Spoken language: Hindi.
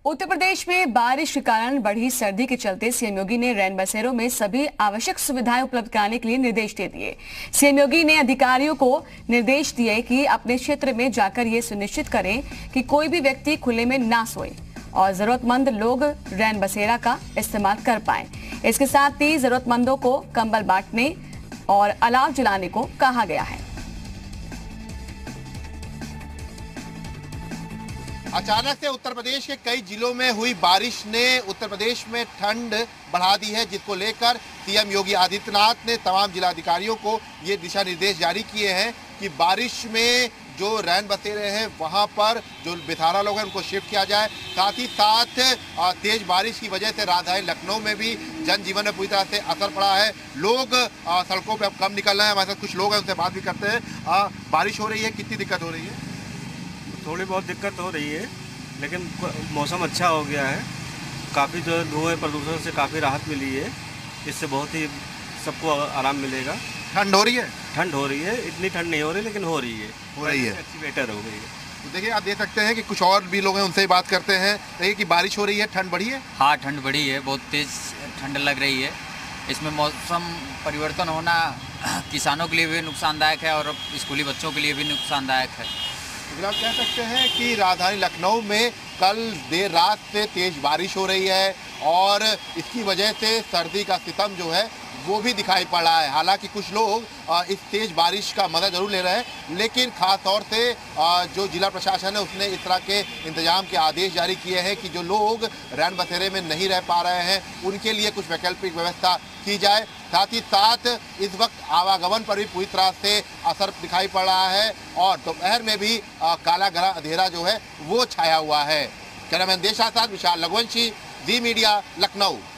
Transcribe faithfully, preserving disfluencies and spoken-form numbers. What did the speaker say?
उत्तर प्रदेश में बारिश के कारण बढ़ी सर्दी के चलते सीएम योगी ने रैन बसेरों में सभी आवश्यक सुविधाएं उपलब्ध कराने के लिए निर्देश दे दिए। सीएम योगी ने अधिकारियों को निर्देश दिए कि अपने क्षेत्र में जाकर ये सुनिश्चित करें कि कोई भी व्यक्ति खुले में ना सोए और जरूरतमंद लोग रैन बसेरा का इस्तेमाल कर पाएं। इसके साथ ही जरूरतमंदों को कंबल बांटने और अलाव जलाने को कहा गया है। अचानक से उत्तर प्रदेश के कई जिलों में हुई बारिश ने उत्तर प्रदेश में ठंड बढ़ा दी है, जिसको लेकर सीएम योगी आदित्यनाथ ने तमाम जिलाधिकारियों को ये दिशा निर्देश जारी किए हैं कि बारिश में जो रैन बसेरे हैं वहां पर जो बेसहारा लोग हैं उनको शिफ्ट किया जाए। साथ ही साथ तेज बारिश की वजह से राजधानी लखनऊ में भी जनजीवन में पूरी तरह से असर पड़ा है। लोग सड़कों पर अब कम निकल रहे हैं। हमारे साथ कुछ लोग हैं, उनसे बात भी करते हैं। बारिश हो रही है, कितनी दिक्कत हो रही है? थोड़ी बहुत दिक्कत हो रही है, लेकिन मौसम अच्छा हो गया है। काफ़ी जो धुएं प्रदूषण से काफ़ी राहत मिली है। इससे बहुत ही सबको आराम मिलेगा। ठंड हो रही है? ठंड हो रही है, इतनी ठंड नहीं हो रही, लेकिन हो रही है हो रही है अच्छी बेटर हो गई है। तो देखिए, आप देख सकते हैं कि कुछ और भी लोग हैं, उनसे ही बात करते हैं। देखिए कि बारिश हो रही है, ठंड बढ़ी है? हाँ, ठंड बढ़ी है, बहुत तेज़ ठंड लग रही है। इसमें मौसम परिवर्तन होना किसानों के लिए भी नुकसानदायक है और स्कूली बच्चों के लिए भी नुकसानदायक है। आप कह सकते हैं कि राजधानी लखनऊ में कल देर रात से तेज बारिश हो रही है और इसकी वजह से सर्दी का सितम जो है वो भी दिखाई पड़ रहा है। हालांकि कुछ लोग इस तेज बारिश का मजा जरूर ले रहे हैं, लेकिन खास तौर से जो जिला प्रशासन है उसने इस तरह के इंतजाम के आदेश जारी किए हैं कि जो लोग रैन बसेरे में नहीं रह पा रहे हैं उनके लिए कुछ वैकल्पिक व्यवस्था की जाए। साथ ही साथ इस वक्त आवागमन पर भी पूरी तरह से असर दिखाई पड़ रहा है और दोपहर में भी काला घना अंधेरा जो है वो छाया हुआ है। कैमरामैन देशा साथ विशाल लघुवंशी, जी मीडिया, लखनऊ।